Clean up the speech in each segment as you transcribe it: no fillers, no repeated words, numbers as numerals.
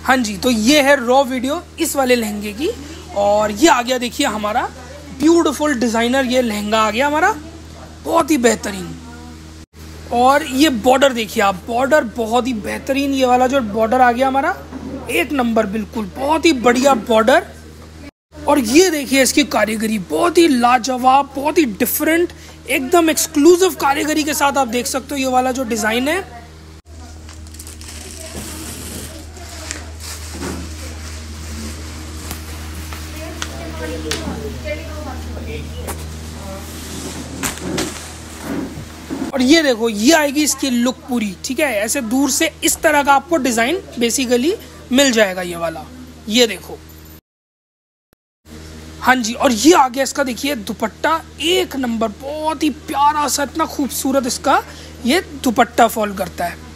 हाँ जी, तो ये है रॉ वीडियो इस वाले लहंगे की। और ये आ गया देखिए हमारा ब्यूटीफुल डिज़ाइनर, ये लहंगा आ गया हमारा बहुत ही बेहतरीन। और ये बॉर्डर देखिए आप, बॉर्डर बहुत ही बेहतरीन, ये वाला जो बॉर्डर आ गया हमारा एक नंबर, बिल्कुल बहुत ही बढ़िया बॉर्डर। और ये देखिए इसकी कारीगरी बहुत ही लाजवाब, बहुत ही डिफरेंट, एकदम एक्सक्लूसिव कारीगरी के साथ आप देख सकते हो ये वाला जो डिज़ाइन है। और ये देखो, ये आएगी इसकी लुक पूरी, ठीक है। ऐसे दूर से इस तरह का आपको डिज़ाइन बेसिकली मिल जाएगा ये वाला, ये देखो। हाँ जी, और ये आ गया इसका देखिए दुपट्टा एक नंबर, बहुत ही प्यारा सा, इतना खूबसूरत इसका ये दुपट्टा फॉल करता है।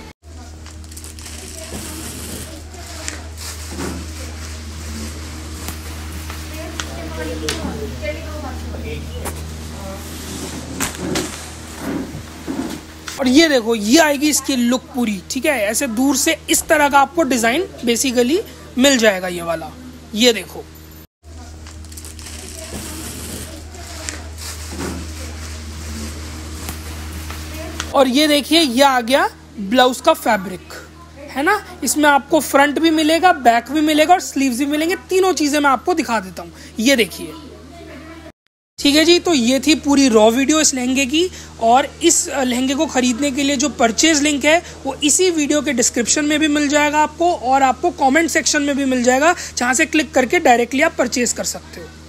और ये देखो, ये आएगी इसकी लुक पूरी, ठीक है। ऐसे दूर से इस तरह का आपको डिज़ाइन बेसिकली मिल जाएगा ये वाला, ये देखो। और ये देखिए, ये आ गया ब्लाउज का फैब्रिक, है ना। इसमें आपको फ्रंट भी मिलेगा, बैक भी मिलेगा और स्लीव्स भी मिलेंगे, तीनों चीज़ें मैं आपको दिखा देता हूँ, ये देखिए। ठीक है जी, तो ये थी पूरी रॉ वीडियो इस लहंगे की। और इस लहंगे को खरीदने के लिए जो परचेज लिंक है वो इसी वीडियो के डिस्क्रिप्शन में भी मिल जाएगा आपको, और आपको कमेंट सेक्शन में भी मिल जाएगा, जहाँ से क्लिक करके डायरेक्टली आप परचेज कर सकते हो।